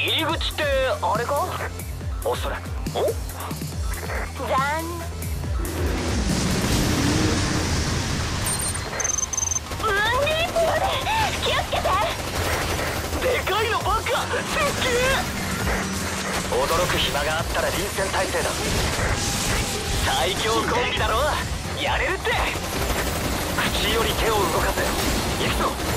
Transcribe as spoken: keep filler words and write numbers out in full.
入り口ってあれか？おそらく。お？ 残念。ウンディープまで気をつけて。 でかいのばっか。すっげえ。驚く暇があったら臨戦態勢だ。最強コンビだろ。やれるって。口より手を動かせ。行くぞ。